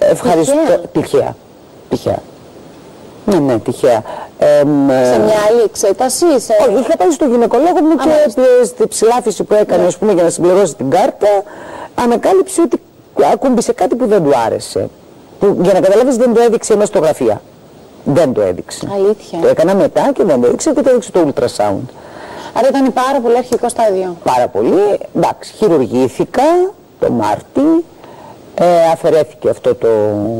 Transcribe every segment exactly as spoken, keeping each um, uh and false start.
ευχαριστώ. Τυχαία. Τυχαία. Ναι, ναι, τυχαία. Ε, σε μια άλλη εξέταση, σε... Όχι, είχα πάει στο γυναικολόγο μου και στη ψηλάφιση που έκανε, ας πούμε, για να συμπληρώσει την κάρτα, ανακάλυψε ότι ακούμπησε κάτι που δεν του άρεσε. Που, για να καταλάβεις, δεν το έδειξε η μαστογραφία. Δεν το έδειξε. Αλήθεια. Το έκανα μετά και δεν το έδειξε και το έδειξε το ultrasound. Άρα ήταν πάρα πολύ αρχικό στάδιο. Πάρα πολύ. Εντάξει, χειρουργήθηκα το Μάρτι, ε, αφαιρέθηκε αυτό το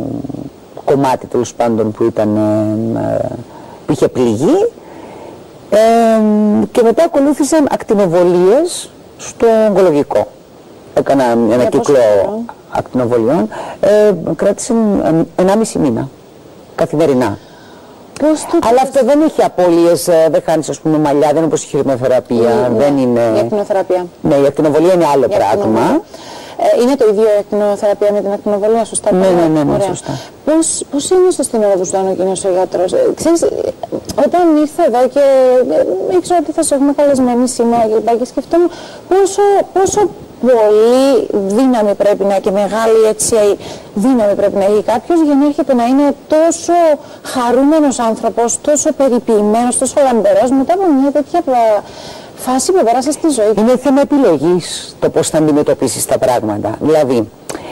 κομμάτι τέλος πάντων που ήταν, ε, που είχε πληγεί, ε, και μετά ακολούθησαν ακτινοβολίες στο ογκολογικό. Έκανα ένα για κύκλο ακτινοβολιών, ε, κράτησε ενάμιση μήνα, καθημερινά. Πώς το Αλλά αυτό δεν έχει απώλειες, δεν χάνεις, ας πούμε, μαλλιά, δεν είναι όπως η χειριμοθεραπεία, ναι, δεν είναι... Η ακτινοθεραπεία. Ναι, η ακτινοβολία είναι άλλο πράγμα. Ε, είναι το ίδιο η ακτινοθεραπεία με την ακτινοβολία, σωστά? Ναι, ναι, ναι, ναι, σωστά. Πώς, πώς ένιωσες στην ώρα που σου ήταν ο κοινός ο γιατρός? Ε, ξέρεις, όταν ήρθα εδώ και ε, ήξερα ότι θα σε έχουμε καλεσμένοι σήμερα και, και σκεφτόμουν πόσο, πόσο πολύ δύναμη πρέπει να, και μεγάλη έτσι δύναμη πρέπει να έχει κάποιος για να έρχεται να είναι τόσο χαρούμενος άνθρωπος, τόσο περιποιημένος, τόσο λαμπερός μετά από μια τέτοια φάση που πέρασε στη ζωή. Είναι θέμα επιλογής το πώς θα αντιμετωπίσεις τα πράγματα. Δηλαδή,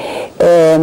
ε,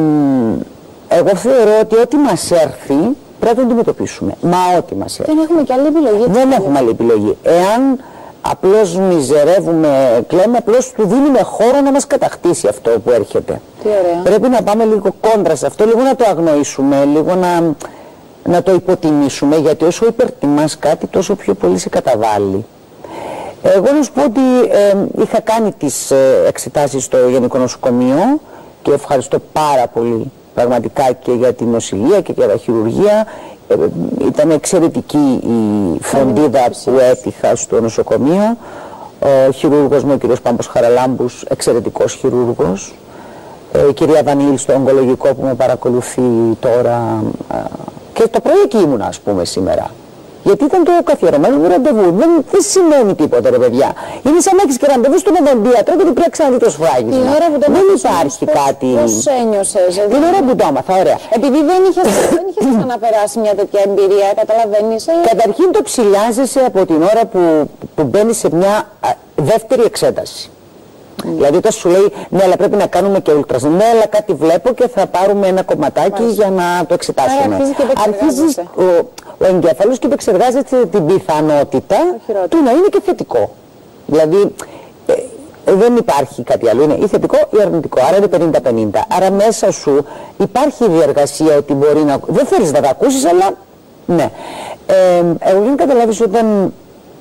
εγώ θεωρώ ότι ό,τι μας έρθει πρέπει να το αντιμετωπίσουμε. Μα ό,τι μας έρθει. Δεν έχουμε και άλλη επιλογή. Δεν έχουμε άλλη επιλογή. Εάν απλώς μιζερεύουμε, κλαίμε, απλώς του δίνουμε χώρο να μας κατακτήσει αυτό που έρχεται. Τι ωραία. Πρέπει να πάμε λίγο κόντρα σε αυτό, λίγο να το αγνοήσουμε, λίγο να, να το υποτιμήσουμε, γιατί όσο υπερτιμάς κάτι τόσο πιο πολύ σε καταβάλει. Εγώ να σου πω ότι ε, είχα κάνει τις ε, εξετάσεις στο Γενικό Νοσοκομείο και ευχαριστώ πάρα πολύ πραγματικά και για την νοσηλεία και για τα χειρουργία. Ε, ήταν εξαιρετική η φροντίδα που έτυχα στο νοσοκομείο. Ο χειρούργος μου, ο κ. Πάμπος Χαραλάμπους, εξαιρετικός χειρούργος. Ε, η κυρία Βανίλη στο ογκολογικό που με παρακολουθεί τώρα. Ε, και το πρωί εκεί ήμουνα, ας πούμε, σήμερα. Γιατί ήταν το καθιερωμένο μου ραντεβού. Δεν, δεν σημαίνει τίποτα, ρε παιδιά. Είναι σαν να έχεις και ραντεβού στον οδοντίατρο και του πρέπει να ξαναδεί το σφράγισμα. Δεν υπάρχει κάτι. Πώς ένιωσες? Την ώρα που το άμαθα, ωραία. Επειδή δεν είχες, δεν είχες ξαναπεράσει μια τέτοια εμπειρία, καταλαβαίνεις. Ε... Καταρχήν το ψηλιάζεσαι από την ώρα που, που μπαίνεις σε μια α, δεύτερη εξέταση. Mm. Δηλαδή όταν σου λέει ναι, αλλά πρέπει να κάνουμε και ultrasound, ναι, αλλά κάτι βλέπω και θα πάρουμε ένα κομματάκι Μάλιστα. για να το εξετάσουμε. Αρχίζεις ο, ο εγκέφαλος και επεξεργάζεται την πιθανότητα του να είναι και θετικό. Δηλαδή ε, δεν υπάρχει κάτι άλλο, είναι ή θετικό ή αρνητικό, άρα είναι πενήντα πενήντα. Άρα μέσα σου υπάρχει η διεργασία ότι μπορεί να... Δεν θέλεις να τα ακούσεις, αλλά ναι. Ε, εγώ δεν καταλάβεις όταν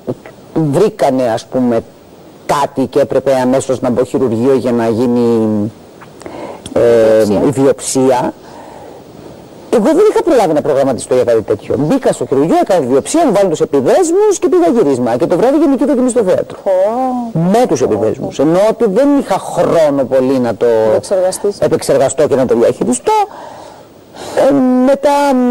βρήκανε, ας πούμε, κάτι και έπρεπε αμέσως να μπω χειρουργείο για να γίνει ε, η βιοψία. Εγώ δεν είχα προλάβει να προγραμματιστώ για κάτι τέτοιο. Μπήκα στο χειρουργείο, έκανα τη βιοψία, μου βάλουν τους επιδέσμους και πήγα γυρίσμα. Και το βράδυ γενική δοκιμή στο θέατρο. Oh. Με τους επιδέσμους. Ενώ ότι δεν είχα χρόνο πολύ να το επεξεργαστώ και να το διαχειριστώ. Ε, μετά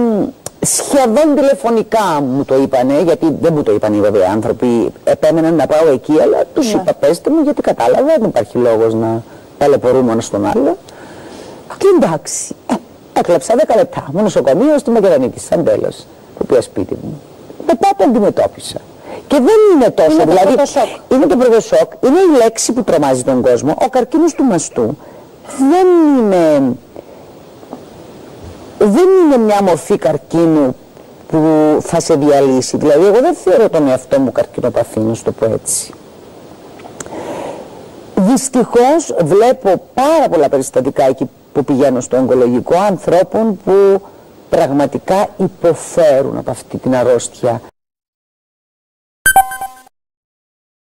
σχεδόν τηλεφωνικά μου το είπανε, γιατί δεν μου το είπαν οι βέβαιοι άνθρωποι, επέμεναν να πάω εκεί, αλλά τους yeah. είπα πέστε μου γιατί κατάλαβα, δεν υπάρχει λόγος να ταλαιπωρούμε ένα στον άλλο. Και εντάξει, ε, έκλαψα δέκα λεπτά, μου νοσοκομείο στη Μακεδονίτη, σαν τέλος, που πήγα σπίτι μου. Μετά το αντιμετώπισα. Και δεν είναι τόσο, είναι δηλαδή, το σοκ. είναι το πρώτο σοκ, είναι η λέξη που τρομάζει τον κόσμο, ο καρκίνος του μαστού δεν είναι... δεν είναι μια μορφή καρκίνου που θα σε διαλύσει. Δηλαδή, εγώ δεν θεωρώ τον εαυτό μου καρκινοπαθή, να σου το πω έτσι. Δυστυχώς βλέπω πάρα πολλά περιστατικά εκεί που πηγαίνω στο ογκολογικό ανθρώπων που πραγματικά υποφέρουν από αυτή την αρρώστια.